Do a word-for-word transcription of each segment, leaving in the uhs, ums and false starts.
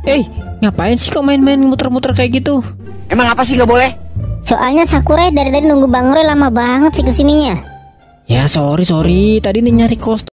Eh, ngapain sih kok main-main muter-muter kayak gitu? Emang apa sih nggak boleh? Soalnya Sakurai dari tadi nunggu Bang Roy lama banget sih kesininya. Ya sorry sorry, tadi nih nyari kostum.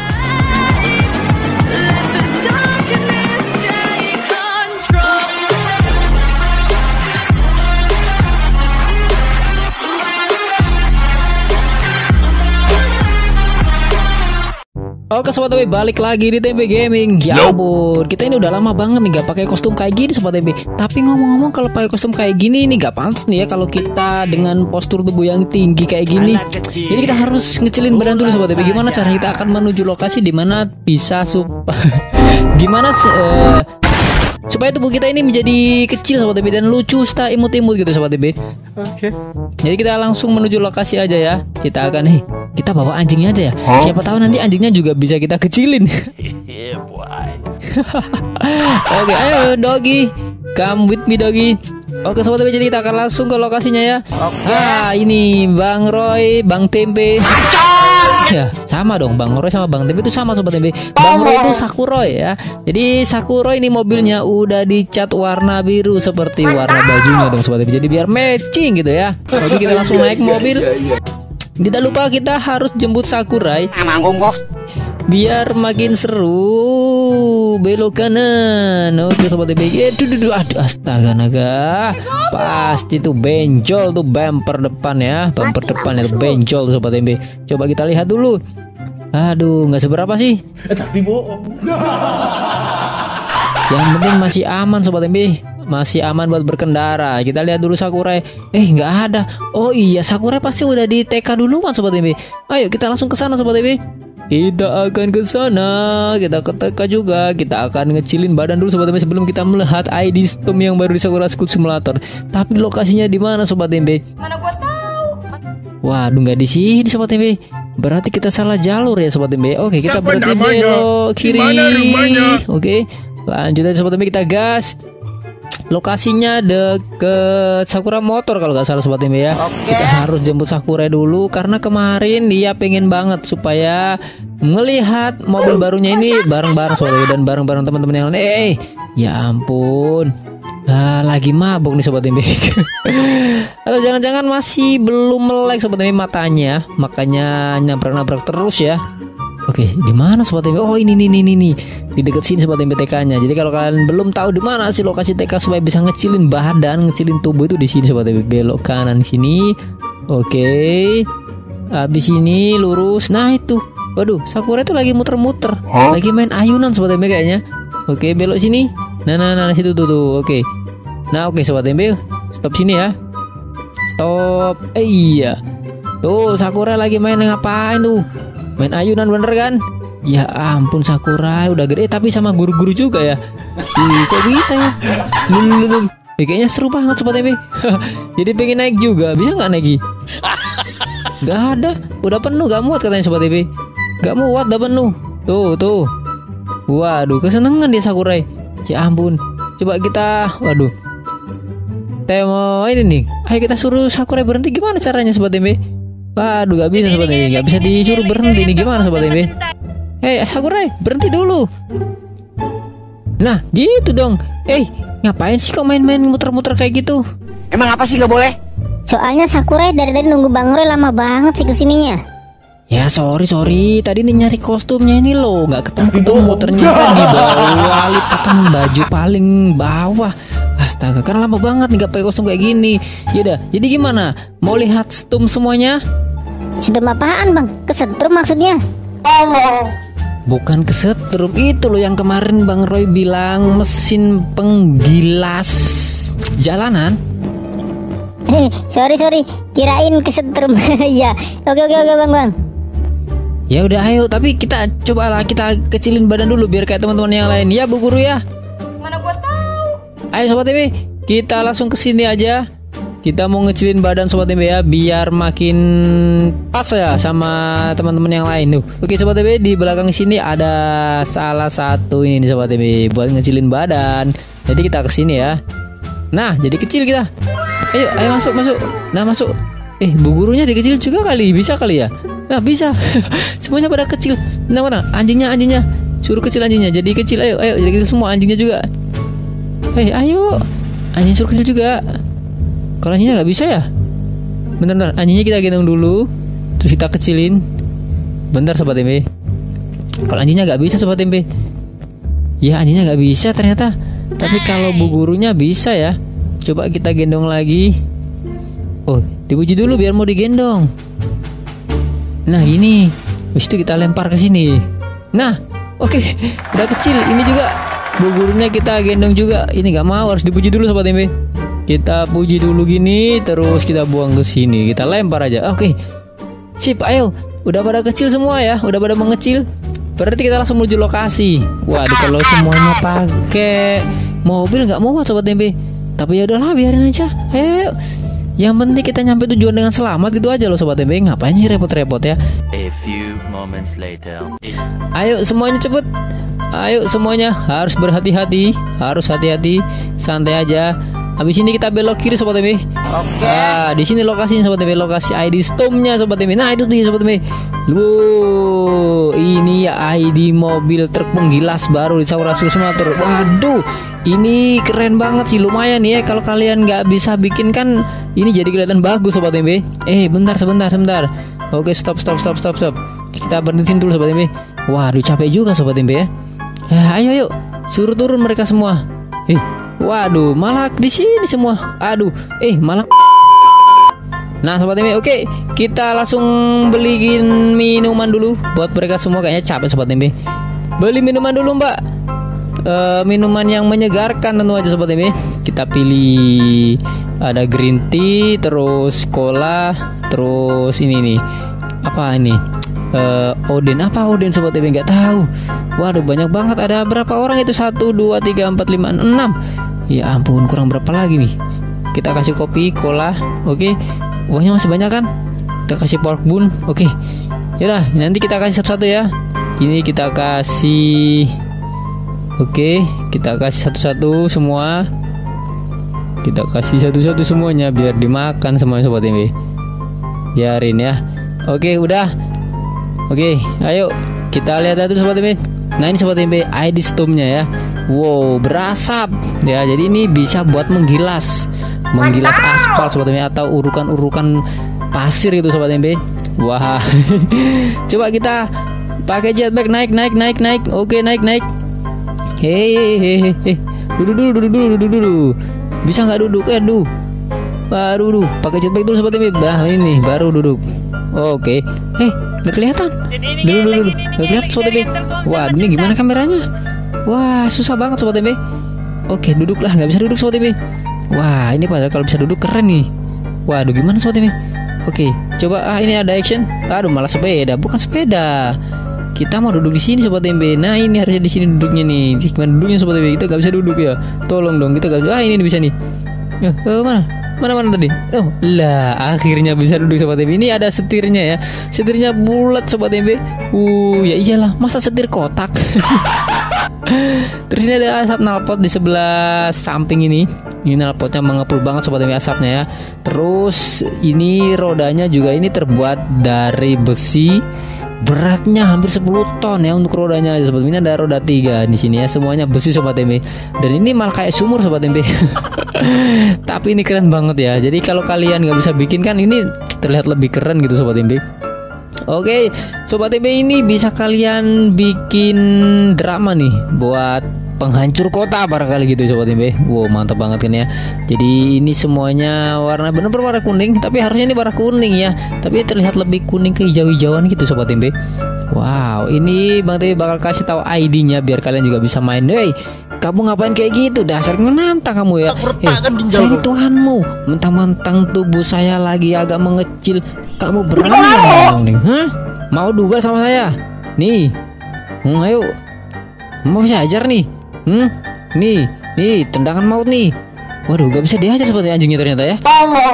Oke sobat T B, balik lagi di T B Gaming. Ya ampun, kita ini udah lama banget nih gak pakai kostum kayak gini sobat T B. Tapi ngomong-ngomong, kalau pakai kostum kayak gini ini gak pantas nih ya kalau kita dengan postur tubuh yang tinggi kayak gini. Jadi kita harus ngecilin badan dulu sobat T B. Gimana cara kita akan menuju lokasi dimana bisa sup gimana uh, supaya tubuh kita ini menjadi kecil sobat T B dan lucu, sta imut-imut gitu sobat T B. Oke. Jadi kita langsung menuju lokasi aja ya. Kita akan nih kita bawa anjingnya aja ya. Huh? Siapa tahu nanti anjingnya juga bisa kita kecilin. Oke, ayo doggy, come with me doggy. Oke sobat T V, jadi kita akan langsung ke lokasinya ya. Okay. Ah ini Bang Roy, Bang Tempe. Ya sama dong, Bang Roy sama Bang Tempe itu sama sobat T V. Bang Roy itu Sakurai ya. Jadi Sakurai ini mobilnya udah dicat warna biru seperti warna bajunya dong sobat T V. Jadi biar matching gitu ya. Oke kita langsung naik mobil. Tidak lupa kita harus jemput Sakurai biar makin seru. Belok kanan. Oke sobat T V. Aduh, aduh, astaga naga. Pasti tuh benjol tuh bumper depan ya. Bumper depan itu benjol tuh sobat T V. Coba kita lihat dulu. Aduh, nggak seberapa sih. Tapi bohong. Yang penting masih aman sobat T V. Masih aman buat berkendara. Kita lihat dulu Sakurai. Eh nggak ada. Oh iya Sakurai pasti udah di T K duluan sobat T V. Ayo kita langsung ke sana sobat T V. Kita akan ke sana. Kita ke T K juga. Kita akan ngecilin badan dulu sobat T V sebelum kita melihat I D Storm yang baru di Sakura School Simulator. Tapi lokasinya di mana sobat T V? Mana gua tahu. Waduh nggak di sini sobat T V. Berarti kita salah jalur ya sobat T V. Oke kita berarti belok kiri. Oke lanjut aja sobat T V, kita gas. Lokasinya deket Sakura Motor kalau nggak salah sobat T V ya. Okay. Kita harus jemput Sakurai dulu karena kemarin dia pengen banget supaya ngelihat mobil barunya ini bareng-bareng sobat T V dan bareng-bareng teman-teman yang lain. Eh, ya ampun, ah, lagi mabuk nih sobat T V. Atau jangan-jangan masih belum melek sobat T V matanya, makanya nabrak-nabrak terus ya. Oke, di mana sobat T V? Oh ini nih nih nih nih di dekat sini sobat T V T K-nya. Jadi kalau kalian belum tahu di mana sih lokasi T K supaya bisa ngecilin badan, ngecilin tubuh itu di sini sobat T V. Belok kanan sini. Oke. Habis ini lurus. Nah itu. Waduh, Sakurai itu lagi muter-muter. Huh? Lagi main ayunan sobat T V kayaknya. Oke, belok sini. Nah nah nah situ tuh tuh. Oke. Nah oke sobat T V, stop sini ya. Stop. Eh iya. Tuh Sakurai lagi main ngapain tuh? Main ayunan bener kan? Ya ampun Sakurai udah gede tapi sama guru-guru juga ya. Ih, kok bisa ya? Lululul. Eh, kayaknya seru banget sobat T V. Jadi pengen naik juga, bisa nggak naik? Gak ada, udah penuh, gak muat katanya sobat T V. Gak muat, udah penuh. Tuh tuh. Waduh, kesenangan dia Sakurai. Ya ampun. Coba kita, waduh. Tema ini nih. Ayo kita suruh Sakurai berhenti, gimana caranya sobat T V? Waduh gak bisa sobat T V. Gak bisa disuruh berhenti nih, gimana sobat T V? Hei Sakurai berhenti dulu. Nah gitu dong. Eh ngapain sih kok main-main muter-muter kayak gitu? Emang apa sih gak boleh? Soalnya Sakurai dari tadi nunggu Bang Roy lama banget sih kesininya. Ya sorry sorry, tadi nih nyari kostumnya ini loh, nggak ketemu-ketemu, ternyata di bawah lipatan baju paling bawah. Astaga, kan lama banget nih gak pakai kostum kayak gini. Yaudah, jadi gimana? Mau lihat stum semuanya? Stum apaan bang? Kesetrum maksudnya? Bukan kesetrum, itu loh yang kemarin Bang Roy bilang mesin penggilas jalanan. Eh, sorry sorry, kirain kesetrum. Ya, oke oke oke bang bang. Ya udah ayo, tapi kita cobalah kita kecilin badan dulu biar kayak teman-teman yang lain. Ya Bu Guru ya. Mana gua tahu. Ayo sobat T V, kita langsung ke sini aja. Kita mau ngecilin badan sobat T V ya biar makin pas ya sama teman-teman yang lain tuh. Oke sobat T V, di belakang sini ada salah satu ini sobat T V buat ngecilin badan. Jadi kita ke sini ya. Nah, jadi kecil kita. Ayo, ayo masuk masuk. Nah, masuk. Eh, Bu Gurunya dikecil juga kali, bisa kali ya? Nah, bisa. Semuanya pada kecil. Nah, mana? Anjingnya, anjingnya. Suruh kecil anjingnya. Jadi kecil. Ayo, ayo jadi kecil semua anjingnya juga. Hei, ayo. Anjing suruh kecil juga. Kalau anjingnya nggak bisa ya? Bentar-bentar, anjingnya kita gendong dulu, terus kita kecilin. Bentar sobat tempe. Kalau anjingnya nggak bisa sobat tempe. Ya anjingnya nggak bisa ternyata. Tapi kalau bu gurunya bisa ya. Coba kita gendong lagi. Oh, dipuji dulu biar mau digendong. Nah gini. Habis itu kita lempar ke sini. Nah, oke, okay. Udah kecil. Ini juga bu gurunya kita gendong juga. Ini nggak mau, harus dipuji dulu sobat tempe. Kita puji dulu gini, terus kita buang ke sini. Kita lempar aja. Oke. Okay. Sip, ayo. Udah pada kecil semua ya, udah pada mengecil. Berarti kita langsung menuju lokasi. Waduh, kalau semuanya pakai mobil nggak muat sobat tempe. Tapi ya udahlah, biarin aja. Ayo. Yang penting kita nyampe tujuan dengan selamat gitu aja loh sobat tempe. Ngapain sih repot-repot ya? A few moments later. Ayo semuanya cepet. Ayo semuanya harus berhati-hati, harus hati-hati, santai aja. Habis ini kita belok kiri sobat tempe. Oke. Nah, di sini lokasinya sobat tempe, lokasi I D Storm-nya sobat tempe. Nah, itu dia sobat tempe. Wow, ini ya I D mobil truk penggilas baru di Saurasuke Simulator. Waduh, ini keren banget sih, lumayan ya. Kalau kalian nggak bisa bikin kan, ini jadi kelihatan bagus sobat tempe. Eh, bentar, sebentar, sebentar. Oke, stop, stop, stop, stop, stop. Kita berhentiin dulu sobat tempe. Waduh, capek juga sobat tempe ya. Ya, ayo, ayo, suruh turun mereka semua. Eh, waduh, malah di sini semua. Aduh, eh malah. Nah, sobat tempe, oke, kita langsung beliin minuman dulu buat mereka semua. Kayaknya capek sobat tempe. Beli minuman dulu mbak. E, minuman yang menyegarkan tentu aja sobat tempe. Kita pilih ada green tea, terus cola, terus ini nih. Apa ini? E, Oden, apa Oden sobat tempe? Nggak tahu. Waduh, banyak banget. Ada berapa orang itu? Satu, dua, tiga, empat, lima, enam. Ya ampun, kurang berapa lagi nih? Kita kasih kopi, cola, oke. Uangnya masih banyak kan? Kita kasih pork bun, oke. Yaudah, nanti kita kasih satu-satu ya. Ini kita kasih, oke. Kita kasih satu-satu semua. Kita kasih satu-satu semuanya biar dimakan semuanya sobat tempe. Biarin ya. Oke, udah. Oke, ayo kita lihat itu sobat tempe. Nah ini sobat tempe I D Storm-nya ya. Wow, berasap ya. Jadi ini bisa buat menggilas, menggilas aspal sobat tempe, atau urukan-urukan pasir itu sobat tempe. Wah. Coba kita pakai jetpack, naik naik naik naik. Oke, naik naik. Hehehe. Duduk dulu, duduk dulu, duduk dulu. Bisa nggak duduk? Eh, duh. Baru duduk. Pakai jetpack dulu sobat tempe. Bah, ini baru duduk. Oke. Eh, nggak kelihatan. Dulu dulu dulu. Nggak kelihatan sobat tempe. Wah, ini gimana kameranya? Wah, susah banget sobat tempe. Oke, duduklah. Nggak bisa duduk sobat tempe. Wah, ini padahal kalau bisa duduk keren nih. Waduh, gimana sobat tempe? Oke, coba ah ini ada action. Aduh, malah sepeda, bukan sepeda. Kita mau duduk di sini sobat tempe. Nah, ini harusnya di sini duduknya nih. Gimana duduknya sobat tempe? Kita nggak bisa duduk ya. Tolong dong, kita nggak bisa. Ah, ini bisa nih. Eh, oh, mana? Mana mana tadi? Oh, lah, akhirnya bisa duduk sobat tempe. Ini ada setirnya ya. Setirnya bulat sobat tempe. Uh, ya iyalah, masa setir kotak. Terus ini ada asap knalpot di sebelah samping ini. Ini knalpotnya mengepul banget sobat tempe asapnya ya. Terus ini rodanya juga ini terbuat dari besi. Beratnya hampir sepuluh ton ya untuk rodanya aja sobat. Ini ada roda tiga di sini ya, semuanya besi sobat tempe. Dan ini malah kayak sumur sobat tempe. Tapi ini keren banget ya. Jadi kalau kalian nggak bisa bikin kan, ini terlihat lebih keren gitu sobat tempe. Oke, sobat tempe, ini bisa kalian bikin drama nih buat penghancur kota barangkali gitu sobat tempe. Wow, mantap banget kan ya. Jadi ini semuanya warna bener-bener warna kuning, tapi harusnya ini warna kuning ya, tapi terlihat lebih kuning ke hijau-hijauan gitu sobat tempe. Wow, ini Bang Tempe bakal kasih tahu I D-nya biar kalian juga bisa main. Hei, kamu ngapain kayak gitu? Dasar menantang kamu ya. Eh, saya ini Tuhanmu. Mentang-mentang tubuh saya lagi agak mengecil, kamu berani ngomong nih? Hah? Mau duga sama saya? Nih, hmm, ayo. Mau saya ajar nih. Hmm, nih, nih tendangan maut nih. Waduh, gak bisa diajar seperti anjingnya ternyata ya.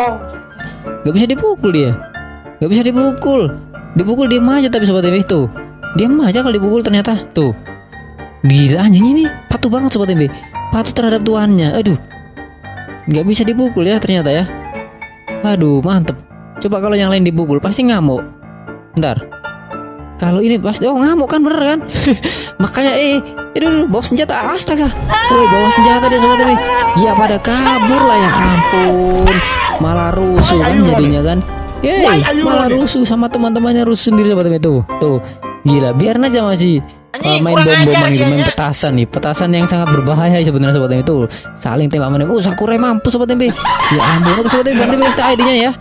Gak bisa dipukul dia. Gak bisa dipukul. Dipukul diam aja tapi sobat tempe tuh. Diam aja kalau dipukul ternyata. Tuh. Gila anjingnya nih, patuh banget sobat tempe. Patuh terhadap tuannya. Aduh. Gak bisa dipukul ya ternyata ya. Aduh, mantep. Coba kalau yang lain dipukul pasti ngamuk. Bentar. Kalau ini pasti oh ngamuk kan bener kan. Makanya eh itu bawa senjata, astaga. Woi bawa senjata dia sobat T V. Ya pada kabur lah ya ampun. Malah rusuh kan jadinya kan. Yeay, malah rusuh sama teman-temannya, rusuh sendiri sobat T V tuh. Tuh. Gila, biarin aja masih uh, main bom-boman gitu, main petasan nih. Petasan yang sangat berbahaya sebenarnya sobat T V itu. Saling tembak-menembak. Oh, Sakurai mampus sobat T V. Ya ampun, oke sobat T V, bantu kasih I D-nya ya.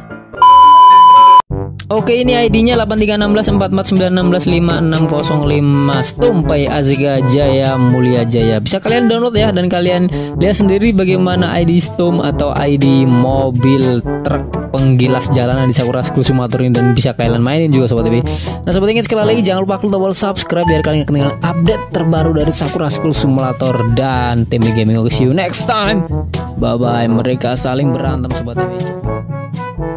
Oke, ini I D-nya delapan tiga enam empat empat sembilan enam lima enam nol lima Stumpai Azega Jaya Mulia Jaya. Bisa kalian download ya dan kalian lihat sendiri bagaimana I D Stum atau I D mobil truk penggilas jalanan di Sakura School Simulator ini, dan bisa kalian mainin juga sobat T V. Nah sobat ingat sekali lagi jangan lupa klik tombol subscribe biar kalian ketinggalan update terbaru dari Sakura School Simulator dan T M Gaming. Oke, see you next time. Bye bye. Mereka saling berantem sobat T V.